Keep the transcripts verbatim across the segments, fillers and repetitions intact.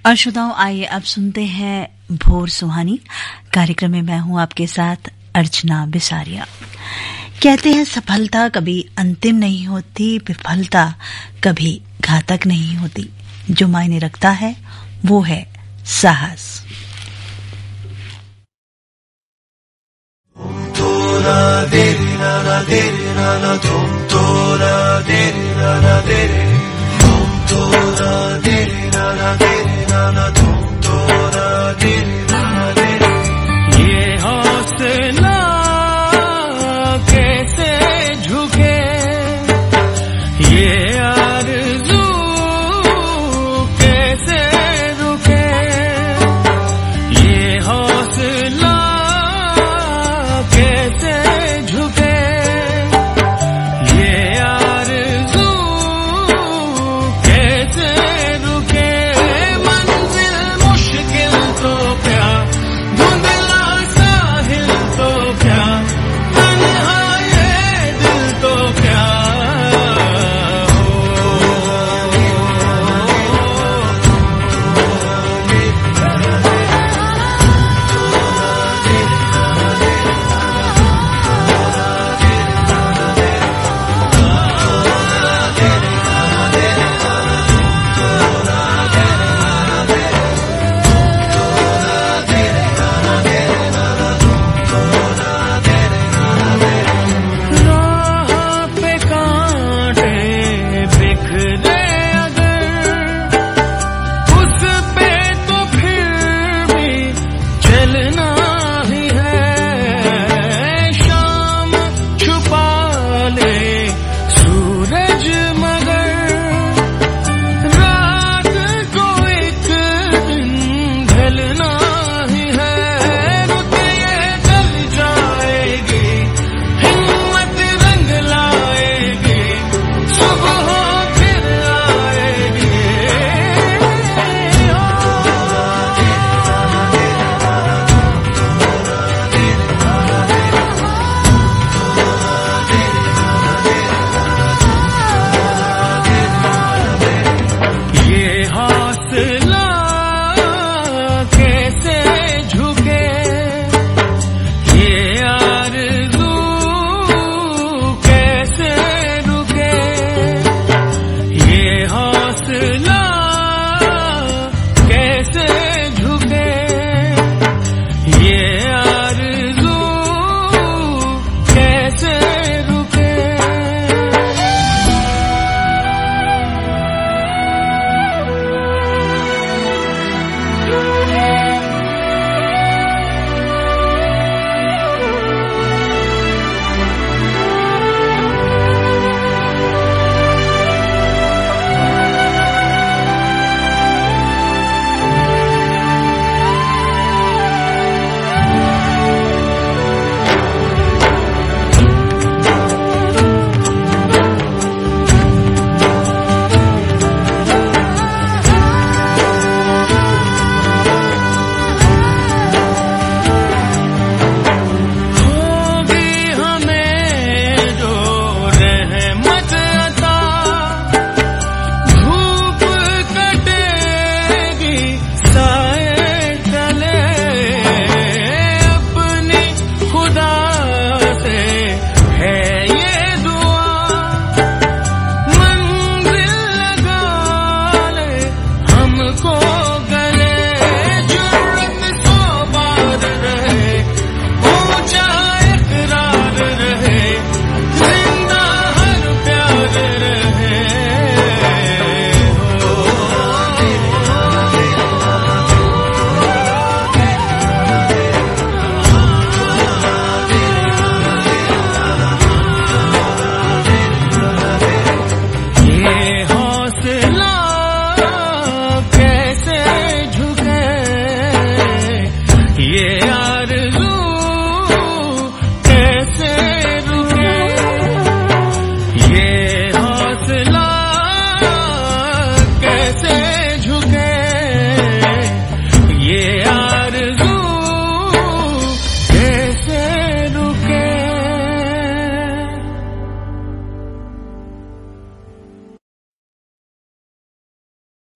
और श्रोताओं, आइए अब सुनते हैं भोर सुहानी। कार्यक्रम में मैं हूं आपके साथ अर्चना बिसारिया। कहते हैं सफलता कभी अंतिम नहीं होती, विफलता कभी घातक नहीं होती। जो मायने रखता है वो है साहस। ये हौसला कैसे झुके, ये आरज़ू कैसे रुके, ये हौसला कैसे झुके, ये आरज़ू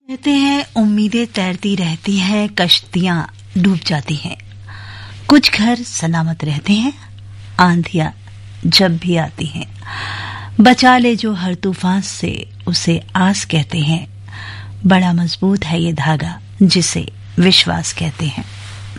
कहते हैं उम्मीदें तैरती रहती हैं, कश्तियां डूब जाती हैं, कुछ घर सलामत रहते हैं, आंधियां जब भी आती हैं, बचा ले जो हर तूफान से उसे आस कहते हैं, बड़ा मजबूत है ये धागा जिसे विश्वास कहते हैं।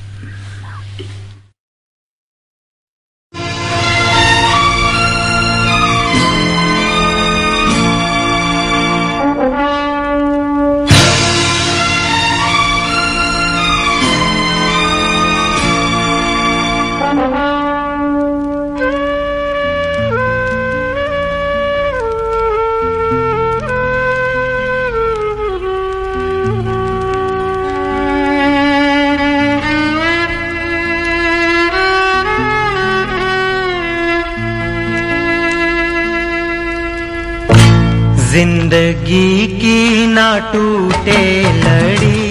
जिंदगी की ना टूटे लड़ी,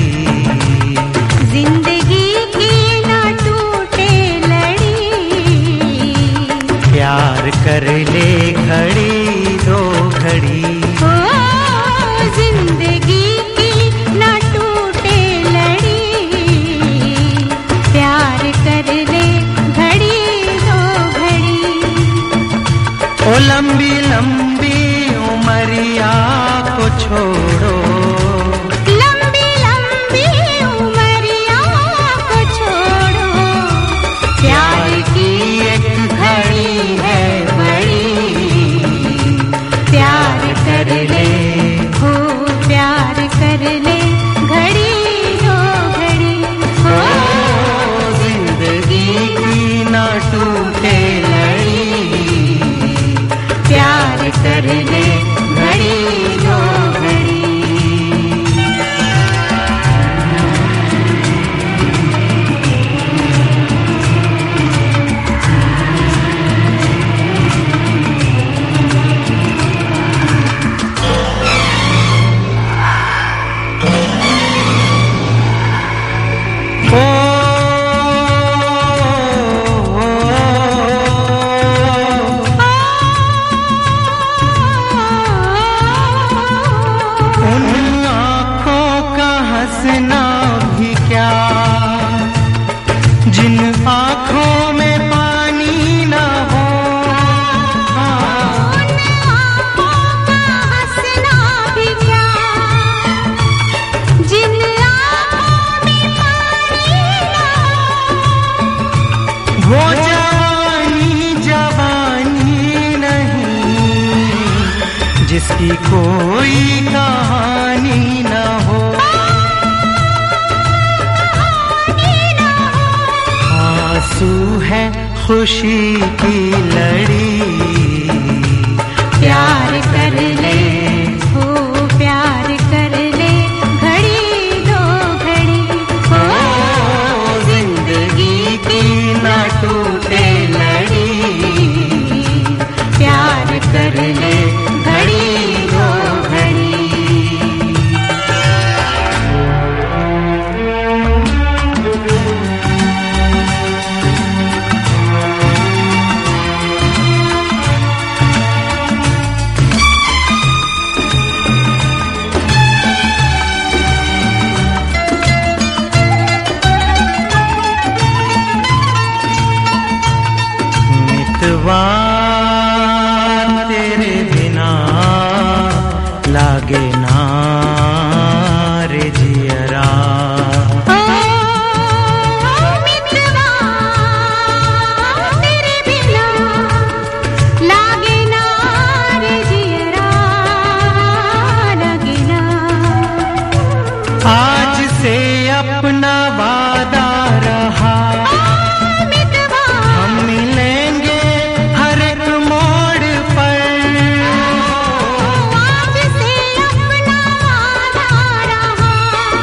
जिंदगी की ना टूटे लड़ी, प्यार कर ले घड़ी दो घड़ी, ओ जिंदगी की ना टूटे लड़ी, प्यार कर ले घड़ी दो घड़ी, ओ लंबी लंबी उमरिया को छोड़ो, लंबी लंबी उमरिया को छोड़ो, प्यार की एक घड़ी है बड़ी, प्यार कर ले हो प्यार कर ले घड़ी दो घड़ी, हो जिंदगी की ना टूटे लड़ी, प्यार कर ले घड़ी दो घड़ी। जिसकी कोई कहानी न हो, आंसू है खुशी की लड़ी, प्यार कर ले हो प्यार कर ले घड़ी दो घड़ी, हो जिंदगी की ना टूटे लड़ी, प्यार कर ले घड़ी दो घड़ी। मितवा तेरे बिना लागे ना रे जियरा, ओ मितवा तेरे बिना लागे ना रे जियरा, लागे ना। आज से अपना वादा रहा, मितवा हम मिलेंगे हर एक मोड़ पर, आज से अपना वादा रहा,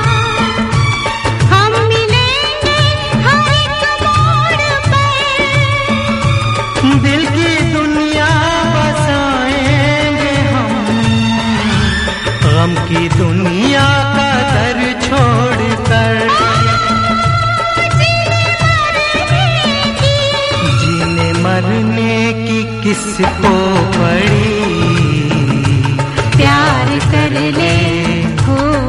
हम मिलेंगे हर एक मोड़ पर, दिल की दुनिया बसाएंगे हम, गम की दुनिया का दर छोड़कर, जीने मरने की किसको पड़ी, प्यार कर ले हो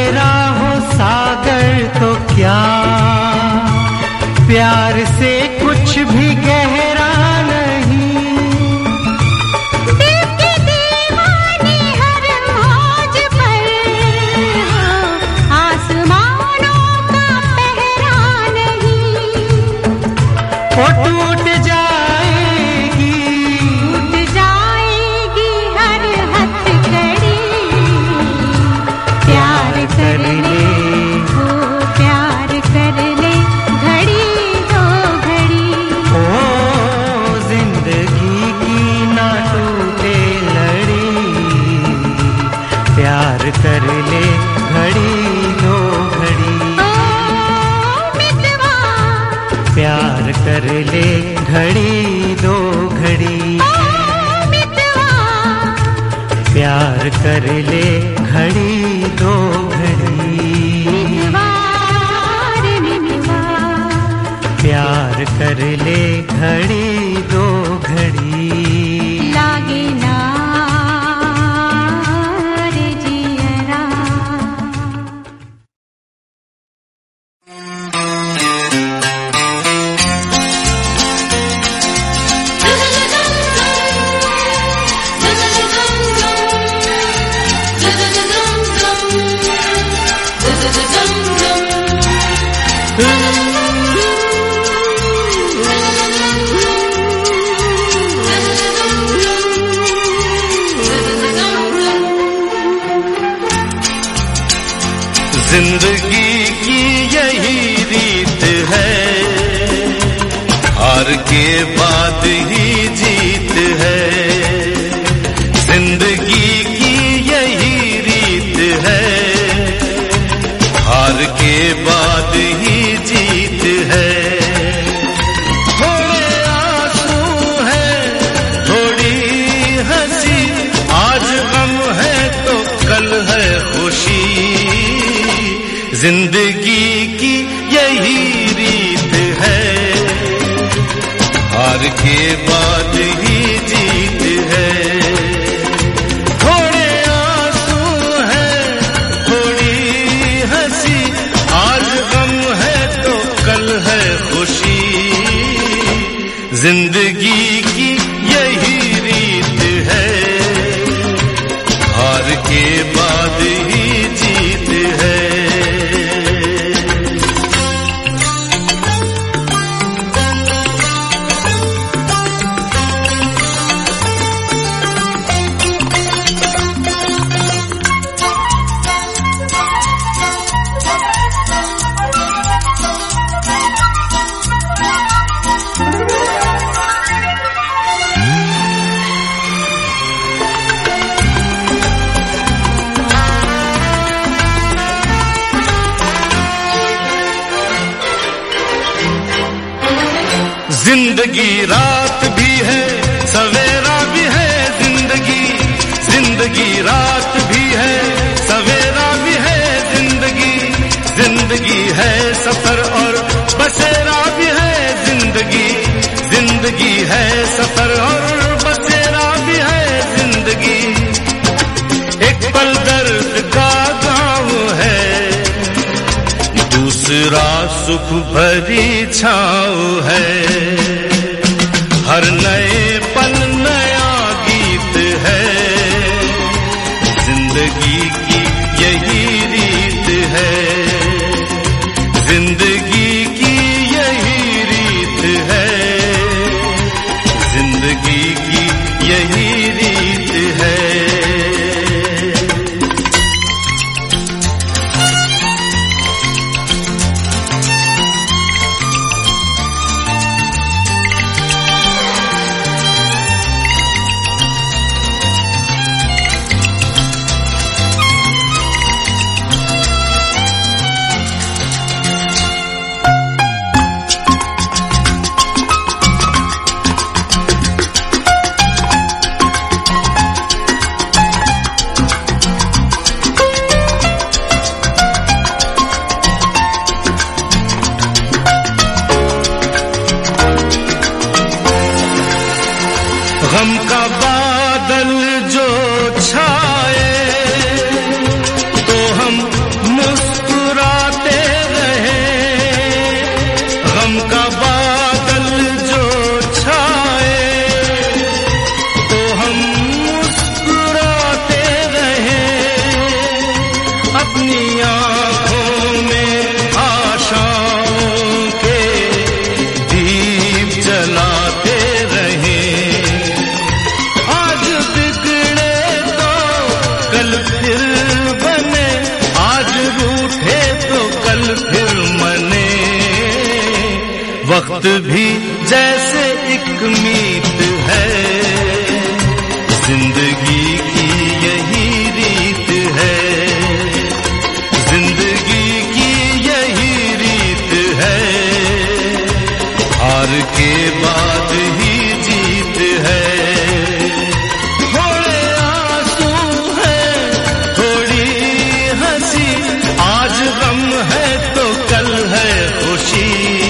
अंधेरा हो सागर तो क्या, प्यार से कुछ भी गहरा नहीं। दिल के दीवाने हर मौज पर हो, आसमानों का पहरा नहीं। वो टूट जाएगी, टूट जाएगी हर हथकड़ी। प्यार कर ले, हो प्यार कर ले, घड़ी दो घड़ी। ओ जिंदगी की ना टूटे लड़ी, प्यार कर ले घड़ी दो घड़ी। ओ मितवा, प्यार कर ले घड़ी दो घड़ी। ओ मितवा, प्यार कर ले घड़ी दो घड़ी। मितवा रे मितवा, प्यार कर ले घड़ी दो घड़ी। लागे ना रे जियरा। जिंदगी की यही रीत है, हार के बाद ही जीत है। जिंदगी की यही रीत है, हार के बाद ही जीत है। थोड़े आंसू है, थोड़ी हंसी, आज गम है तो कल है खुशी। जिंदगी की यही रीत है, हार के बाद ही जीत है। थोड़े आंसू हैं, थोड़ी हंसी, आज गम है तो कल है खुशी। जिंदगी की यही रीत है, हार के बाद ही जीत है। जिंदगी रात भी है, सवेरा भी है। जिंदगी जिंदगी रात भी है, सवेरा भी है। जिंदगी जिंदगी है, सफर और बसेरा भी है। जिंदगी जिंदगी है, सफर और बसेरा भी है। जिंदगी एक पल दर्द का गाँव है, दूसरा सुख भरी छाँव है। हर नए पल नया गीत है, जिंदगी की यही रीत है। जिंदगी की यही रीत है, जिंदगी की यही रीत है। अपनी आँखों में आशाओं के दीप जलाते रहे। आज बिगड़े तो कल फिर बने, आज रूठे तो कल फिर मने। वक्त भी जैसे एक मीत है, जिंदगी की यही रीत है, जिंदगी की यही रीत है। हार के बाद ही जीत है। थोड़े आंसू हैं, थोड़ी हंसी, आज गम है तो कल है खुशी।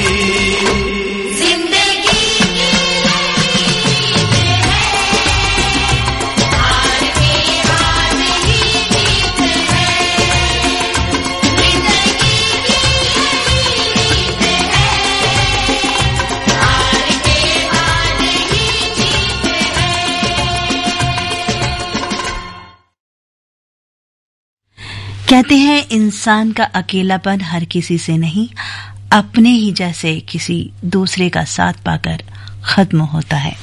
कहते हैं इंसान का अकेलापन हर किसी से नहीं, अपने ही जैसे किसी दूसरे का साथ पाकर खत्म होता है।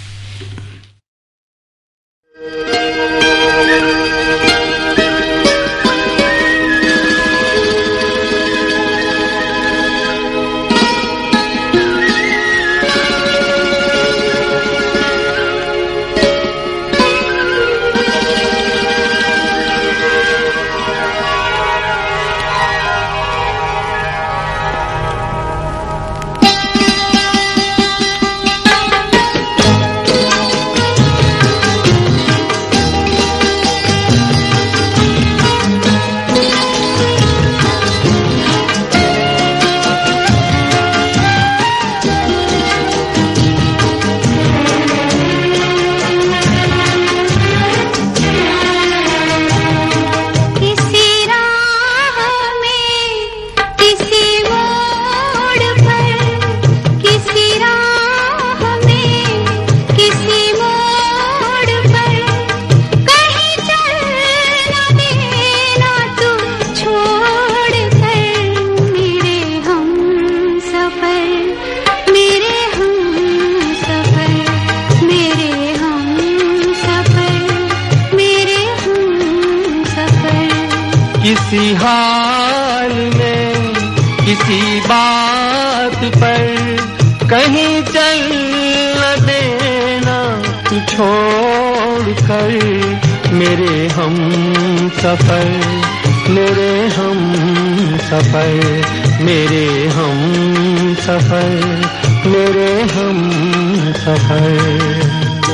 किसी हाल में किसी बात पर कहीं चल न देना तू छोड़ कर। मेरे हम सफर, मेरे हम सफर, मेरे हम सफर, मेरे हम सफर।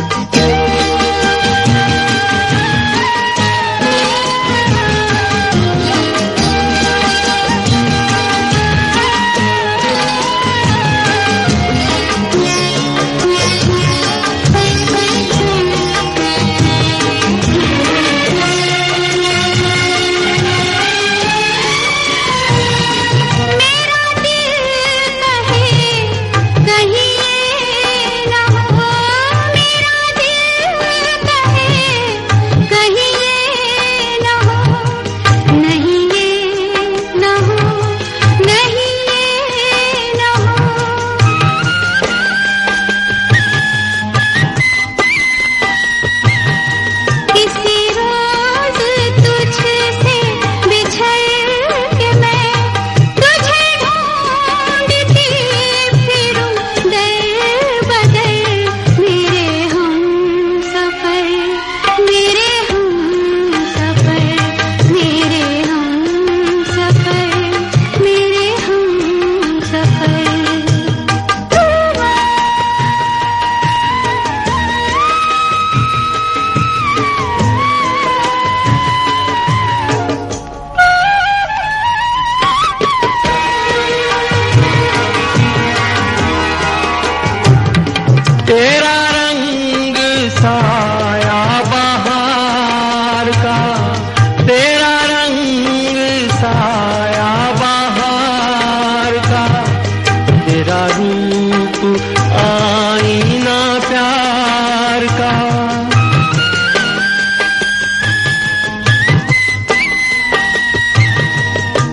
तेरा रंग साया बहार का, तेरा रंग साया बहार का, तेरा रूप आईना प्यार का।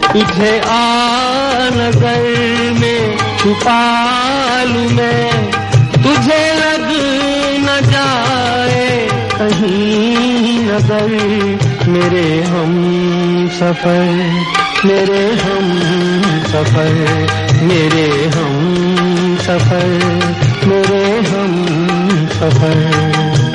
तुझे आ नजर में छुपा लूं मैं, तुझे लग न जाए कहीं नजर। मेरे हम सफर, मेरे हम सफर, मेरे हम सफर, मेरे हम सफर।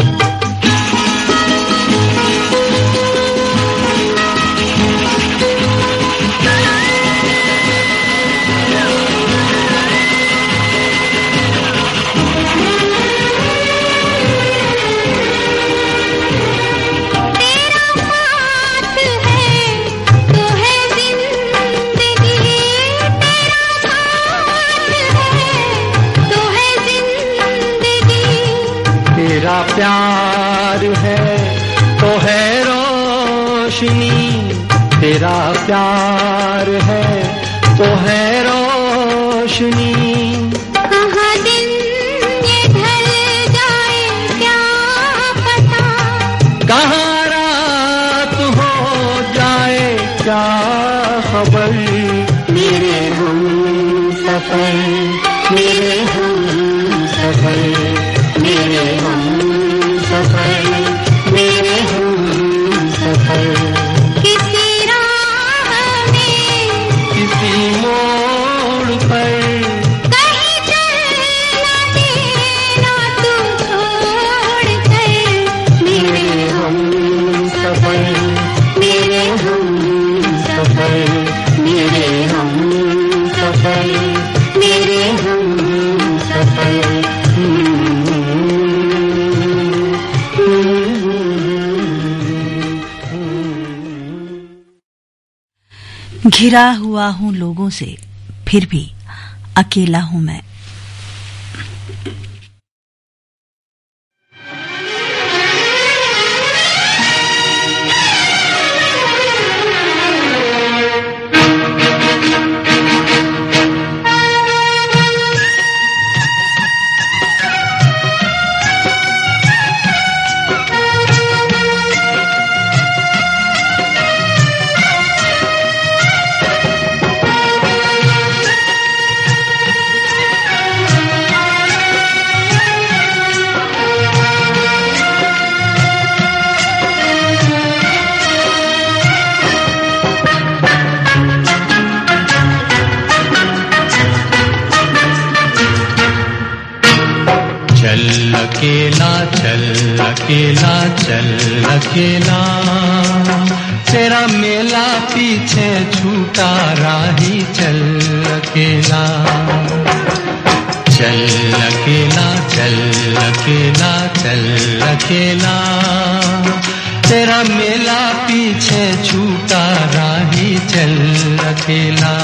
तेरा प्यार है तो है रोशनी, तेरा प्यार है तो है रोशनी। कहाँ दिन ये ढल जाए क्या पता, कहाँ रात हो जाए क्या खबर। मेरे हम सफर, मेरे हम सफर, मेरे हम सफर, मेरे हम सफर। किसी राह में, किसी मोड़ पर, कहीं चल न देना तू छोड़ कर। मेरे हम सफर, मेरे हम सफर, मेरे हम सफर, मेरे हम सफर। घिरा हुआ हूं लोगों से, फिर भी अकेला हूं मैं। चल अकेला, चल अकेला, चल अकेला, तेरा मेला पीछे छूटा राही। चल अकेला, चल अकेला, चल अकेला, चल अकेला, तेरा मेला पीछे छूटा राही। चल अकेला।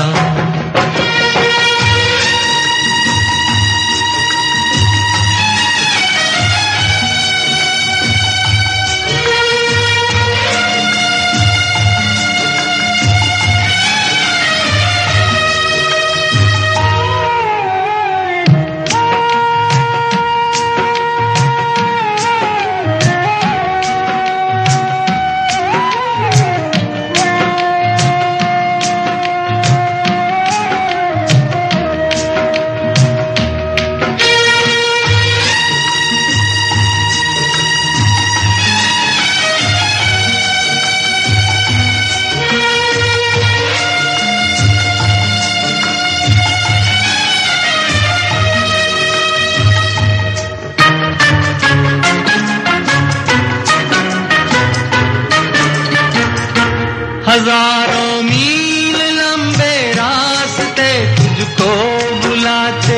हजारों मील लंबे रास्ते तुझको बुलाते,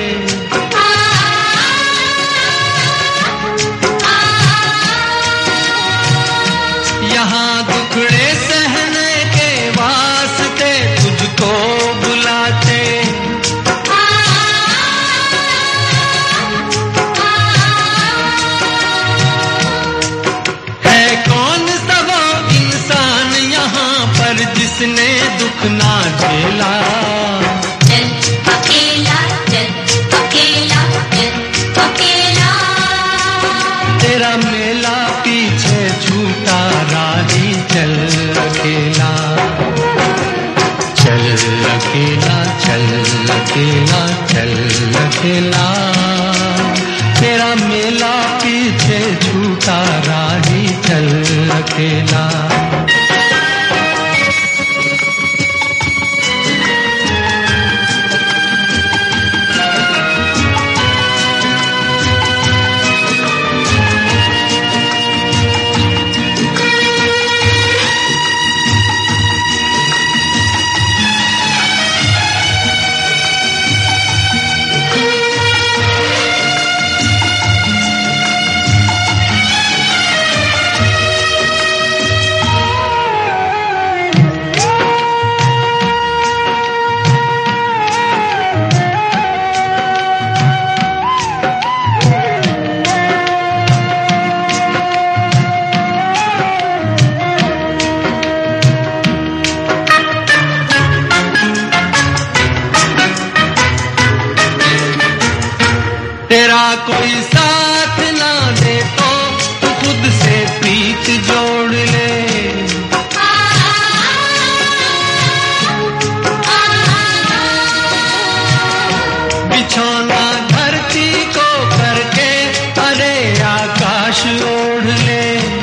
यहाँ दुखड़े सहने के वास्ते तुझको बुलाते। है कौन सा वो इंसान यहाँ पर जिसने दुख ना झेला। चल अकेला, चल अकेला, चल अकेला, तेरा मेला पीछे छूटा राही। चल अकेला। अकेला चल अकेला चल अकेला तेरा मेला पीछे छूटा राही चल अकेला तेरा कोई साथ ना दे तो तू खुद से प्रीत जोड़ ले बिछौना धरती को करके अरे आकाश ओढ़ ले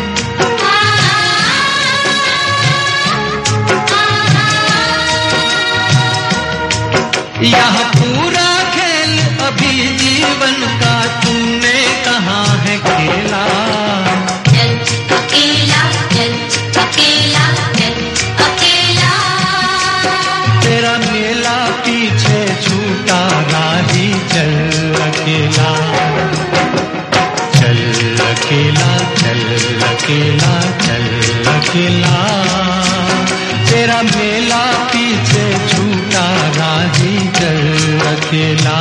यहाँ पूरा खेल अभी जीवन का तुमने कहाँ है खेला चल अकेला चल अकेला चल अकेला तेरा मेला पीछे छूटा राही चल अकेला चल अकेला चल अकेला चल अकेला तेरा मेला पीछे छूटा राही चल अकेला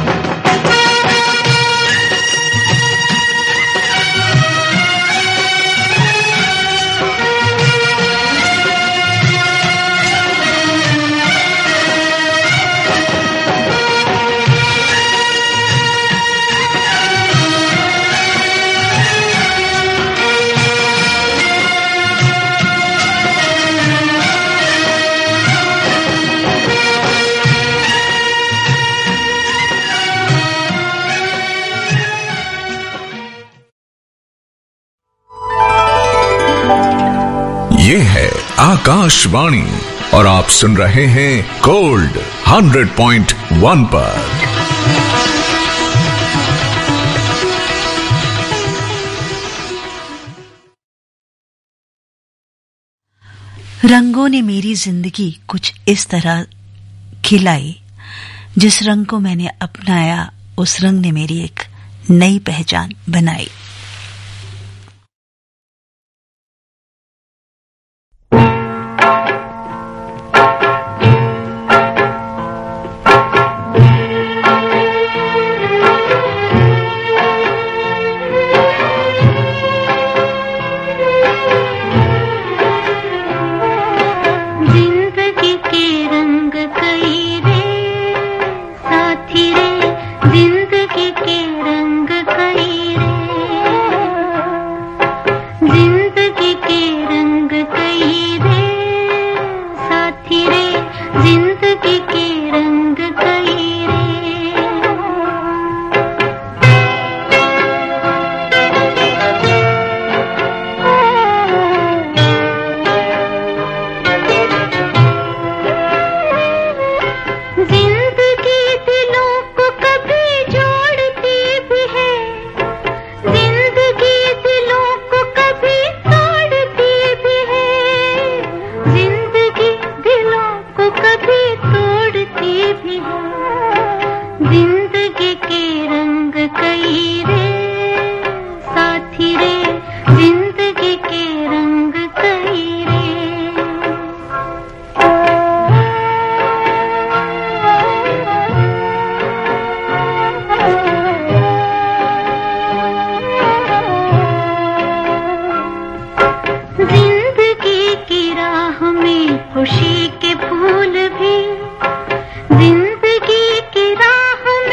ये है आकाशवाणी और आप सुन रहे हैं गोल्ड हंड्रेड पॉइंट वन पर। रंगों ने मेरी जिंदगी कुछ इस तरह खिलाई, जिस रंग को मैंने अपनाया उस रंग ने मेरी एक नई पहचान बनाई। खुशी के फूल भी जिंदगी की राह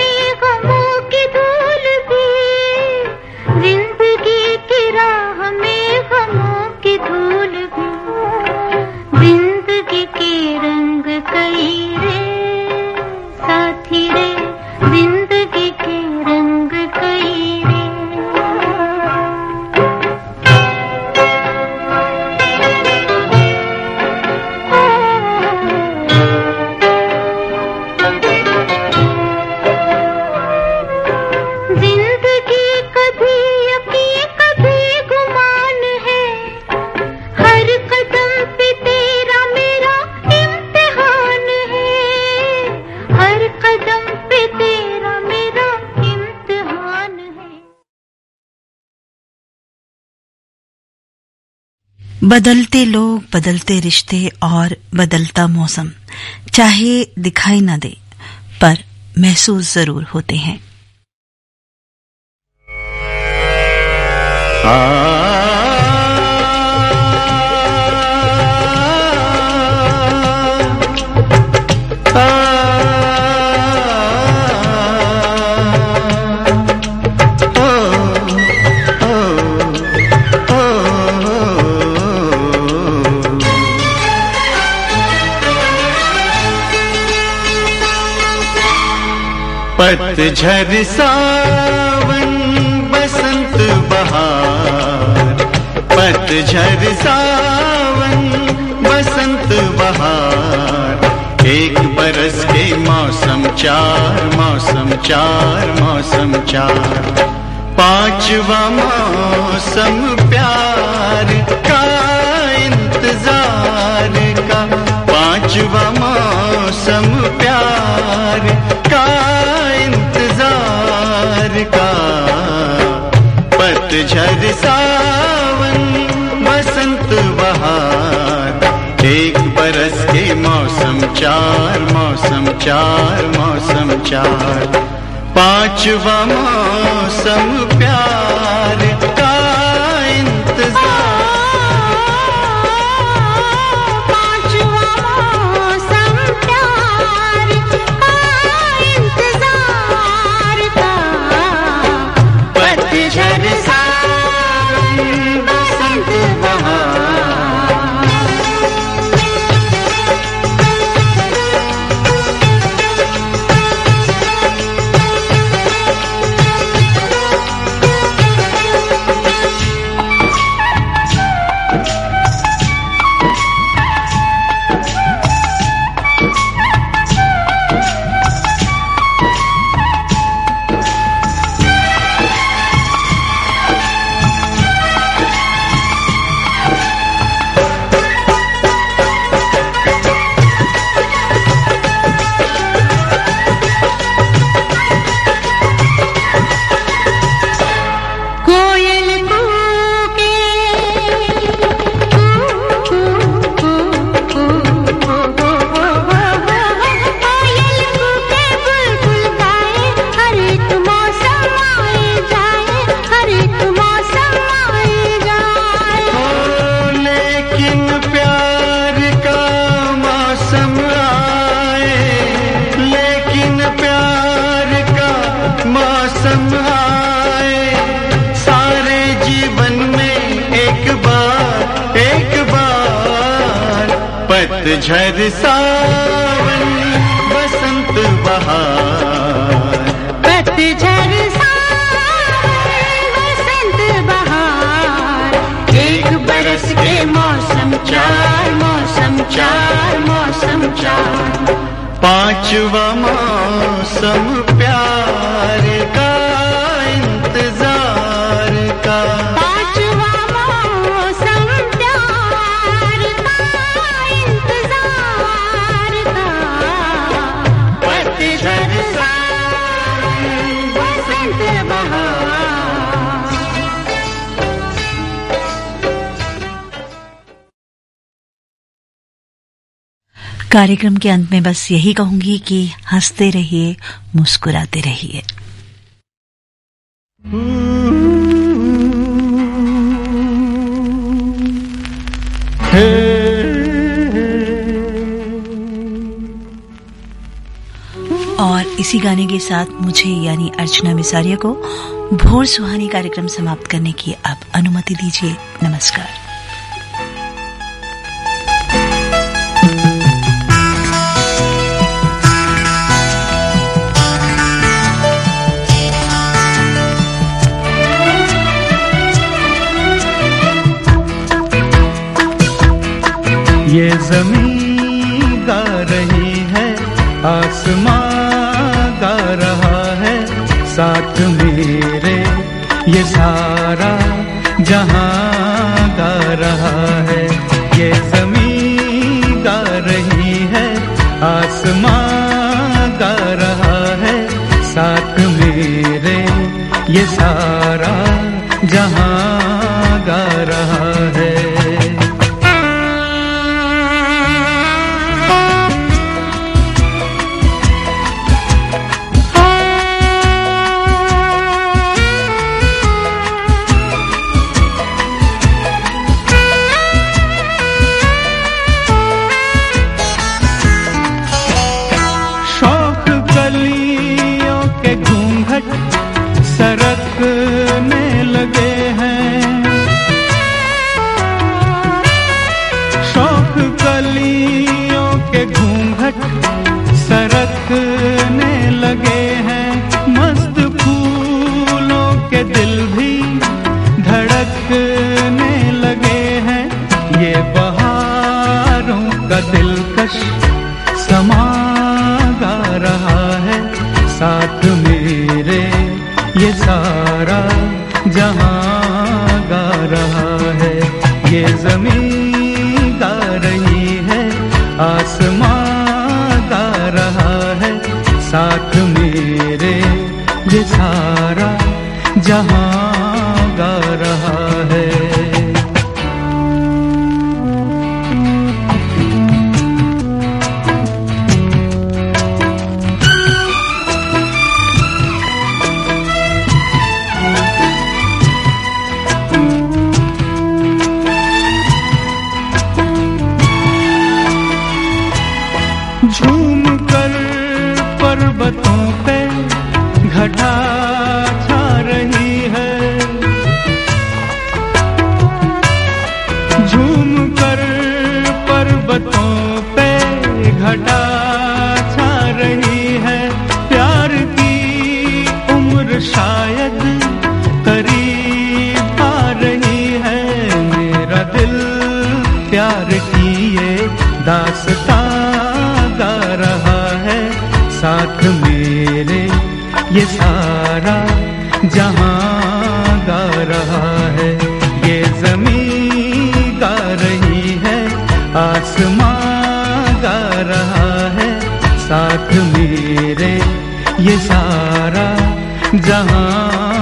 बदलते लोग, बदलते रिश्ते और बदलता मौसम चाहे दिखाई न दे पर महसूस जरूर होते हैं। पतझड़ सावन बसंत बहार, पतझड़ सावन बसंत बहार, एक बरस के मौसम चार, मौसम चार, मौसम चार, पांचवा मौसम प्यार का इंतजार का, पांचवा मौसम प्यार का इंतजार का, पतझड़ सावन बसंत बहार, एक बरस के मौसम चार, मौसम चार, मौसम चार, पांचवा मौसम प्यार का इंतजार। पतझड़ सावन बसंत बहार, पतझड़ सावन बसंत बहार, एक बरस के मौसम चार, मौसम चार, मौसम चार, पांचवा मौसम प्यार का इंतजार का, कार्यक्रम के अंत में बस यही कहूंगी कि हंसते रहिए, मुस्कुराते रहिए। और इसी गाने के साथ मुझे यानी अर्चना बिसारिया को भोर सुहानी कार्यक्रम समाप्त करने की आप अनुमति दीजिए। नमस्कार। ये ज़मीं गा रही है, आसमां गा रहा है, साथ मेरे ये सारा जहां गा रहा है। ये ज़मीं गा रही है, आसमां गा रहा है, साथ मेरे ये सारा जहां गा रहा है। घूंघट सरकने लगे हैं, मस्त फूलों के दिल भी धड़कने लगे हैं। ये बहारों का दिलकश समा गा रहा है, साथ मेरे ये सारा जहां गा रहा है। ये ज़मीन गा रही है, आसमां गा रहा है, साथ मेरे ये सारा जहां गा रहा है। झूम कर पर्वतों पे घटा छा रही है, झूम कर पर्वतों पे घटा छा रही है। प्यार की उम्र शायद करीब आ रही है, मेरा दिल प्यार की ये दास्तां गा रहा है, साथ मेरे ये सारा जहां गा रहा है। ये ज़मीन गा रही है, आसमां गा रहा है, साथ मेरे ये सारा जहां